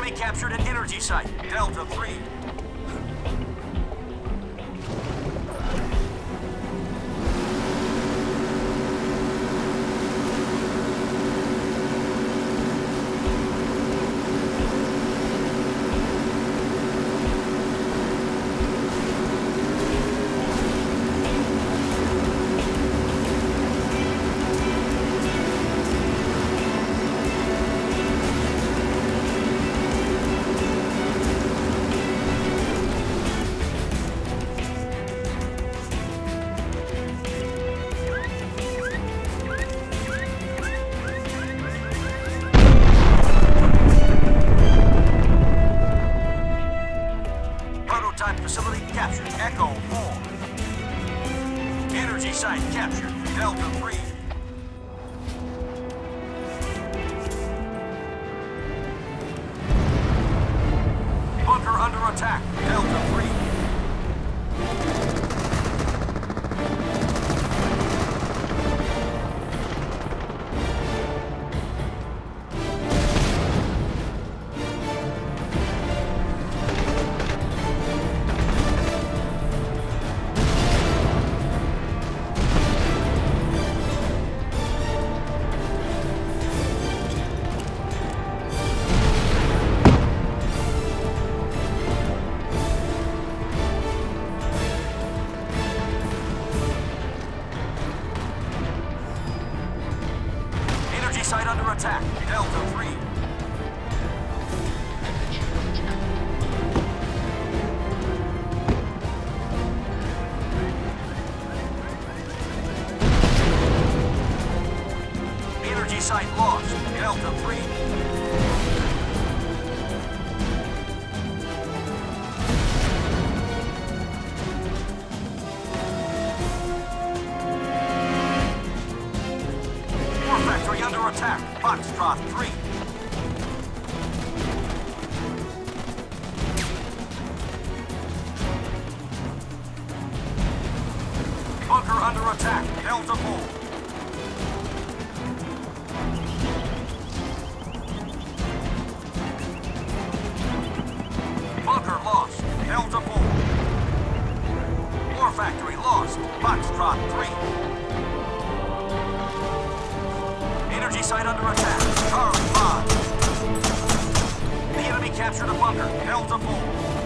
enemy captured an energy site. Delta 3. Facility captured. Echo 4. Energy site captured. Delta 3. Bunker under attack. Delta 3. Site under attack. Delta 3. Energy site lost. Delta 3. Factory under attack. Foxtrot 3. Bunker under attack. Delta 4. Bunker lost. Delta 4. War factory lost. Foxtrot 3. Energy site under attack. Charlie 5. The enemy captured a bunker. Delta 4.